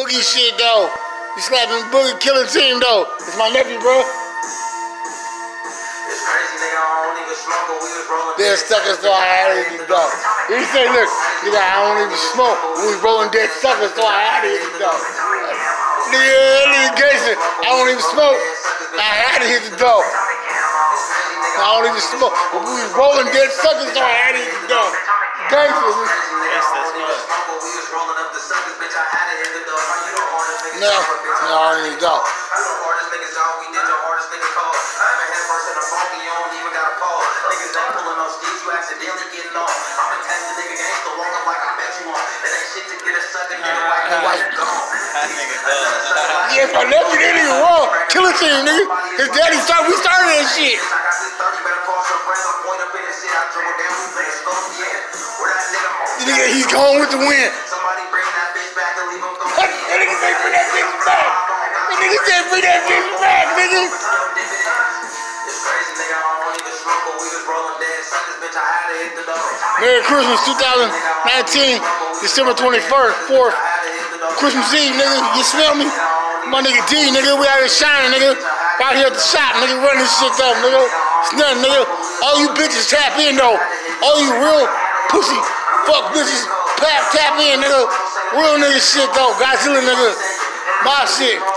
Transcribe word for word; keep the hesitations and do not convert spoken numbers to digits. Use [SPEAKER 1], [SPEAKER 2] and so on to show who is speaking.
[SPEAKER 1] Boogie shit though. You slapping Boogie Killing Team though. It's my nephew, bro. Dead suckers, so I had to hit the dog. He say, look, nigga, I don't even smoke. We was rolling dead suckers, so I had to hit the dog. Nigga, nigga, gangster, I don't even smoke. I had to hit the dog. I don't even smoke. But we was rolling dead suckers, so I had to hit the dog. Gangster. No, no, I ain't dog. Yeah, my nephew, that nigga wrong. Killing Team, nigga. His daddy started, we started that shit. Nigga, he's gone with the wind. That nigga said, bring that bitch back. That nigga said, bring that bitch back, nigga. Merry Christmas two thousand nineteen, December twenty-first, fourth. Christmas Eve, nigga. You smell me? My nigga D, nigga. We out here shining, nigga. Out here at the shop, nigga. Running this shit up, nigga. It's nothing, nigga. All you bitches tap in, though. All you real pussy fuck bitches tap, tap in, nigga. Real nigga shit, though. Godzilla, nigga. My shit.